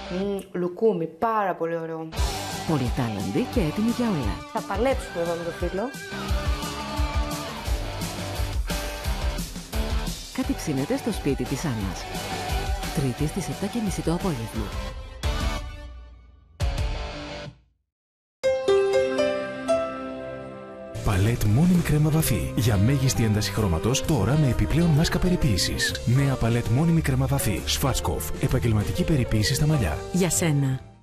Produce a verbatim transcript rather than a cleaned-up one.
Mm, λουκούμι, πάρα πολύ ωραίο. Πολυτάλαντη και έτοιμη για όλα. Θα παλέψουμε εδώ με το φίλο. Κάτι ψήνεται στο σπίτι της Άννας. Τρίτη στις επτά και μισή το απόγευμα. Παλέτ μόνιμη κρέμα βαθύ. Για μέγιστη ένταση χρώματος, τώρα με επιπλέον μάσκα περιποίησης. Νέα παλέτ μόνιμη κρέμα βαθύ. Schwarzkopf. Επαγγελματική περιποίηση στα μαλλιά. Για σένα.